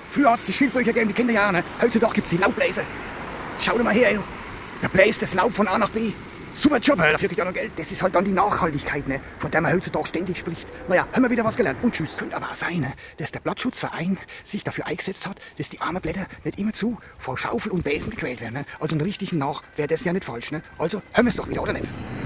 Früher hat es die Schildbücher gegeben, die Kinder ja, ne? Heutzutage gibt es die Laubbläser. Schau dir mal her, ey. Da bläst das Laub von A nach B. Super Job, dafür kriegt er noch Geld. Das ist halt dann die Nachhaltigkeit, ne? Von der man heutzutage ständig spricht. Naja, haben wir wieder was gelernt. Und tschüss. Könnte aber auch sein, ne? Dass der Blattschutzverein sich dafür eingesetzt hat, dass die armen Blätter nicht immerzu vor Schaufel und Besen gequält werden. Ne? Also einen richtigen Nach wäre das ja nicht falsch. Ne? Also hören wir es doch wieder, oder nicht?